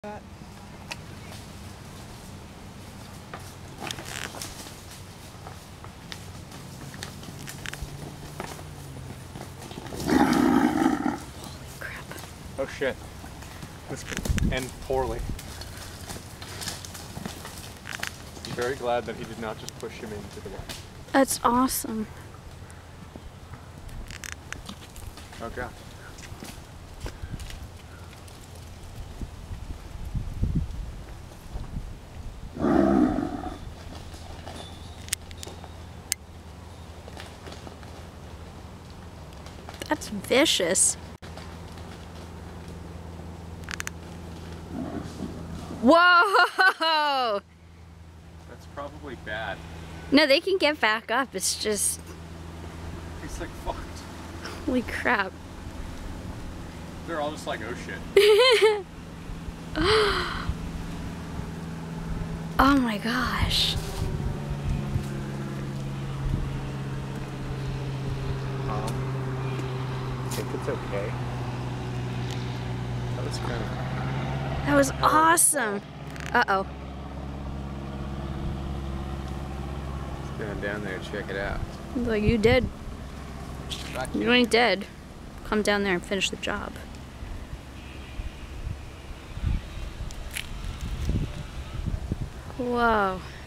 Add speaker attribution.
Speaker 1: That.
Speaker 2: Holy crap.
Speaker 1: Oh shit. This could end poorly. I'm very glad that he did not just push him into the water.
Speaker 2: That's awesome.
Speaker 1: Oh god.
Speaker 2: That's vicious. Whoa!
Speaker 1: That's probably bad.
Speaker 2: No, they can get back up. It's just...
Speaker 1: He's like fucked.
Speaker 2: Holy crap.
Speaker 1: They're all just like, oh shit.
Speaker 2: Oh my gosh.
Speaker 1: I think it's okay. That was kind of...
Speaker 2: That was awesome. Uh-oh.
Speaker 1: Let's go down there and check it out.
Speaker 2: Like you did.
Speaker 1: Back
Speaker 2: You ain't dead. Come down there and finish the job. Whoa.